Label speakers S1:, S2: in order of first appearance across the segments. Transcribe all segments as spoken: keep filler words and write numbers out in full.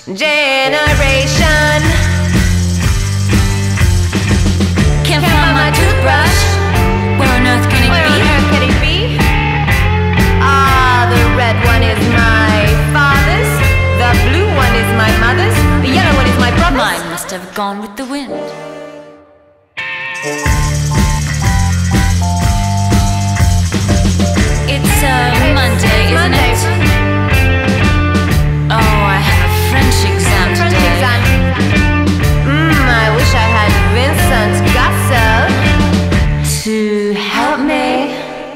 S1: generation.
S2: Can't find my toothbrush. Where on earth can it
S1: Where
S2: be?
S1: on earth can it be? Ah, the red one is my father's, the blue one is my mother's, the yellow one is my brother's.
S2: Mine must have gone with the wind. It's a Monday, isn't
S1: Monday.
S2: it? Oh, I have a French exam
S1: French
S2: today.
S1: exam. Mmm, I wish I had Vincent Gassel to help me.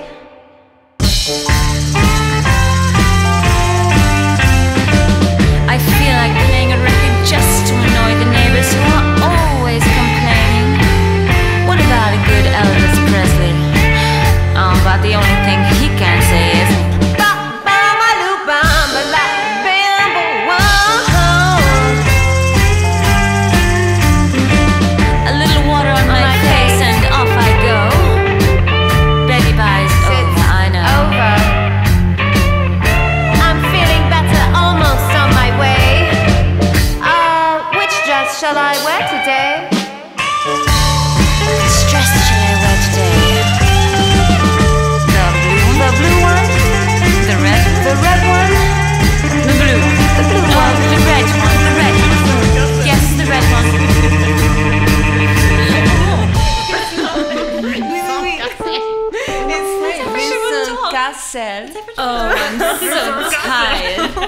S2: I feel like playing a record just to annoy the neighbors who are always complaining. What about a good Elvis Presley? Oh, but the only thing he can say is a little water on my face and off I go. Baby bye is over, I know.
S1: Over. I'm feeling better, almost on my way. Uh, which dress shall I wear today?
S2: Which dress shall I wear today? The blue one?
S1: The blue one?
S2: The red?
S1: The red one?
S2: The blue one?
S1: The blue
S2: Oh,
S1: one?
S2: the red one, the red one. Yes, the red one.
S1: It's Vincent Gassel.
S2: Oh, I'm so tired.